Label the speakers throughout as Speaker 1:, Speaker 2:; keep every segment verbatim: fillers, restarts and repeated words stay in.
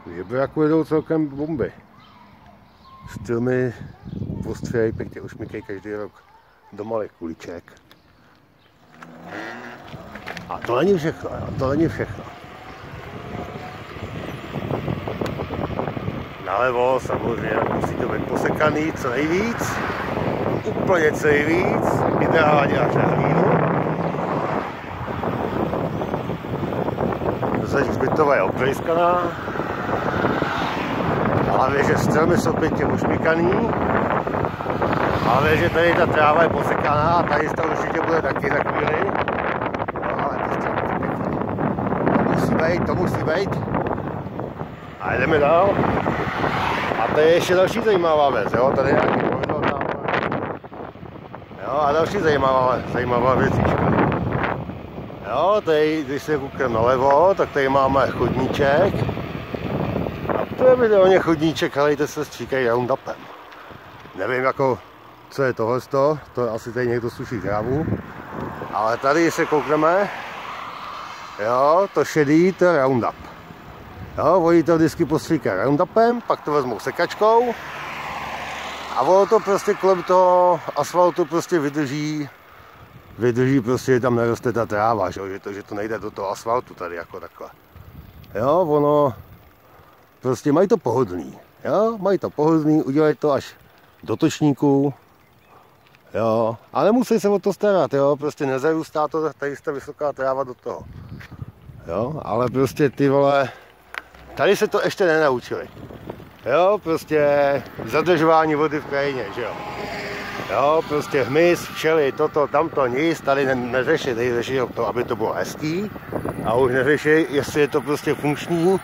Speaker 1: Žebraku jedou celkem bomby. Stromy ostřejí, pěkně ušmykají každý rok do malých kuliček. A to není všechno, jo, to není všechno. Nalevo samozřejmě musí to být posekaný co nejvíc, úplně co nejvíc, ideálně až na hlínu. Zeď zbytová je oprejskaná. Hlavně, že stromy jsou pěkně ušmykaný. Hlavně, že tady ta tráva je posekaná a tady to určitě bude taky za chvíli. No ale to to musí být, to musí být. A jdeme dál. A to je ještě další zajímavá věc, jo, tady je nějaký pravidlo tam. Jo, a další zajímavá, zajímavá věcička. Jo, tady, když se koukneme nalevo, tak tady máme chodníček. A to je videoně chodníček, helejte se, stříkají roundupem. Nevím jako, co je tohle, to asi tady někdo suší trávu. Ale tady se koukneme, jo, to šedý, to je roundup. Jo, oni to vždycky postříkají roundupem, pak to vezmou sekačkou. A ono to prostě kolem toho asfaltu prostě vydrží, vydrží prostě, že tam neroste ta tráva, že to, že to nejde do toho asfaltu tady jako takhle. Jo, ono, prostě mají to pohodlný, jo, mají to pohodlný, udělají to až do točníků, jo, a nemusí se o to starat, jo, prostě nezarůstá to tady ta vysoká tráva do toho, jo, ale prostě ty vole, tady se to ještě nenaučili, jo, prostě zadržování vody v krajině, že jo, jo, prostě hmyz, včely, toto, tamto, nic, tady ne, neřeší, tady řeší to, aby to bylo hezký a už neřeší, jestli je to prostě funkční,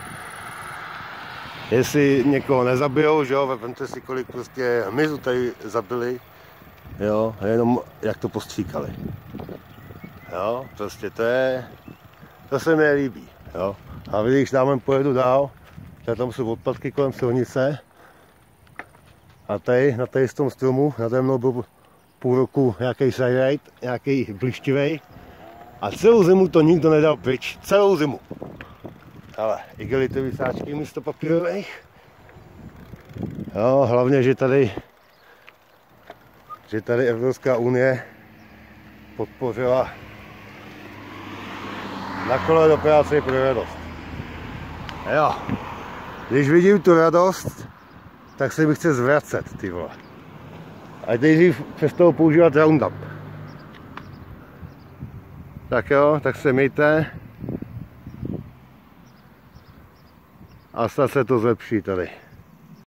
Speaker 1: jestli někoho nezabijou, že jo, vemte si kolik prostě hmyzu tady zabili, jo, jenom jak to postříkali, jo, prostě to je, to se mi líbí, jo, a když tam pojedu dál, tak tam jsou odpadky kolem silnice a tady, na tady z tom stromu, na mnou byl půl roku nějaký sajrajt, nějaký blištivej a celou zimu to nikdo nedal pryč, celou zimu. Ale igelitový sáčky místo papírových. Jo, hlavně, že tady, že tady Evropská unie podpořila na kole do práce pro radost. Jo, když vidím tu radost, tak se mi chce zvracet, ty vole. A nejdřív přestou používat Roundup. Tak jo, tak se mějte. A snad se to zlepší tady.